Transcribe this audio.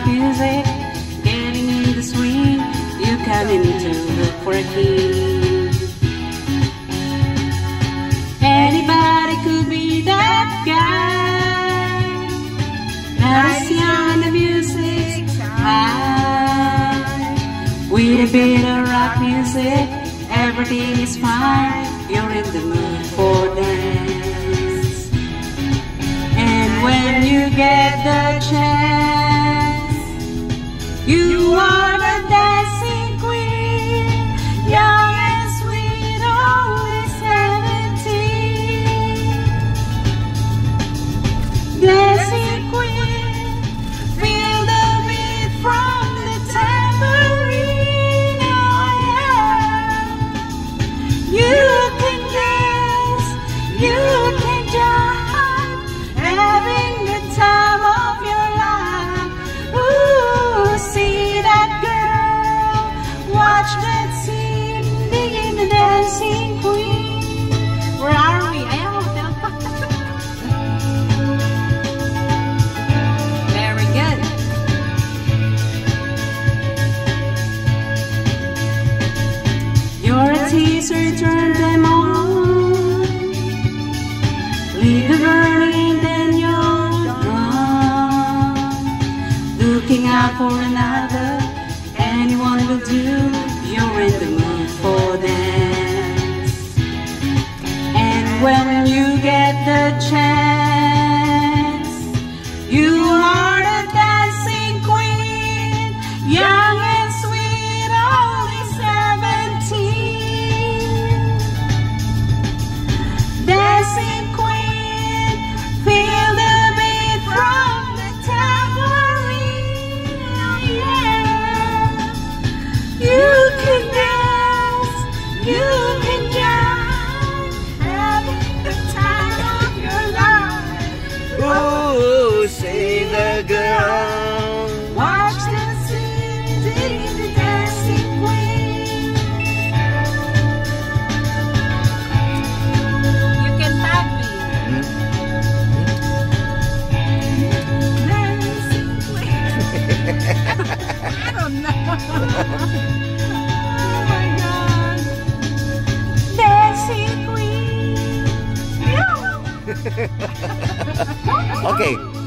music, getting in the swing, you come in to look for a king. Anybody could be that guy. Nice young, the music's high. With a bit of rock music, everything is fine. You're in the mood for dance. And when you get the chance, you are the dancing queen, young and sweet, only 17. Dancing queen, feel the beat from the tambourine. Oh yeah. You can dance, you can jive, having the time of your life. Ooh, see that girl, watch that scene, digging the dancing queen. Where are we? Ayan, hotel. Very good. You're a teaser, turn them on. Leave the burning, then you're gone. Looking out for another, anyone will do. You're in the mood for dance. And when you get the chance, you are the dancing queen, young and sweet, only 17. Dancing queen, feel the beat from the tambourine. Oh yeah. You can dance, you can jive, having the time of your life. Ooh, say the girl. Watch the scene, dig the dancing queen. You can tag me. Dancing queen. I don't know. Oh my God. Dancing queen. Okay.